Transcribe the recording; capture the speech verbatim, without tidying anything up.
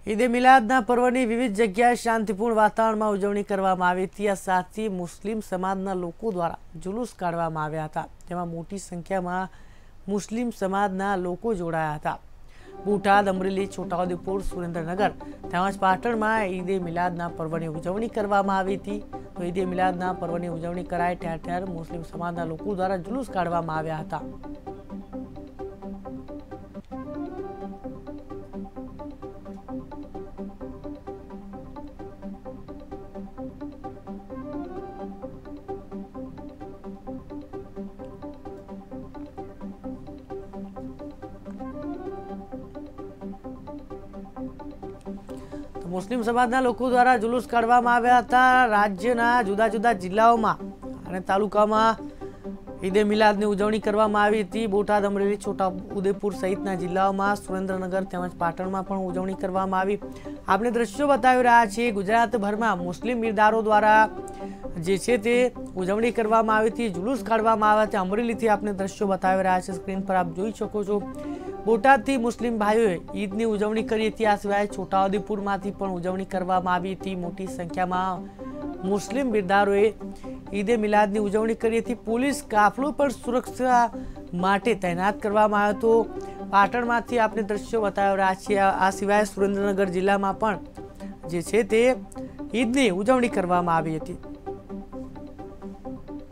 ઈદે મિલાદના પર્વની વિવિધ જગ્યાએ શાંતિપૂર્ણ વાતાવરણમાં ઉજવણી કરવામાં આવી હતી। આ સાથે મુસ્લિમ સમાજના લોકો દ્વારા જુલુસ કાઢવામાં આવ્યા હતા, જેમાં મોટી સંખ્યામાં મુસ્લિમ સમાજના લોકો જોડાયા હતા। બોટાદ, અમરેલી, છોટાઉદેપુર, સુરેન્દ્રનગર તેમજ પાટણમાં ઈદે મિલાદના પર્વની ઉજવણી કરવામાં આવી હતી। તો ઈદે મિલાદના પર્વની ઉજવણી કરાઈ ઠેર ઠેર મુસ્લિમ સમાજના લોકો દ્વારા જુલુસ કાઢવામાં આવ્યા હતા। मुस्लिम समाजना लोको द्वारा जुलूस काढवामां आव्या हता। राज्यना जुदा जुदा जिल्लाओमां अने तालुकामां ईदे मिलादनी उजवणी करवामां आवी हती। बोटाद, अमरेली, छोटाउदेपुर सहितना जिल्लाओमां, सुरेन्द्रनगर તેમજ પાટણમાં પણ ઉજવણી કરવામાં આવી। આપણે દ્રશ્યો બતાવી રહ્યા છીએ। ગુજરાતભરમાં મુસ્લિમ બિરદારો દ્વારા જે છે તે ઉજવણી કરવામાં આવી હતી, જુલુસ કાઢવામાં આવ્યા હતા। અમરેલીથી આપણે દ્રશ્યો બતાવી રહ્યા છીએ, સ્ક્રીન પર આપ જોઈ શકો છો। બોટાદથી મુસ્લિમ ભાઈઓએ ઈદની ઉજવણી કરી હતી। આ સિવાય છોટાઉદેપુરમાંથી પણ ઉજવણી કરવામાં આવી હતી। મોટી સંખ્યામાં મુસ્લિમ બિરદારોએ ઈદે મિલાદની ઉજવણી કરી હતી। પોલીસ કાફલો પણ સુરક્ષા માટે તૈનાત કરવામાં આવ્યો હતો। પાટણમાંથી આપણે દ્રશ્યો બતાવી રહ્યા છીએ। આ સિવાય સુરેન્દ્રનગર જિલ્લામાં પણ જે છે તે ઈદની ઉજવણી કરવામાં આવી હતી।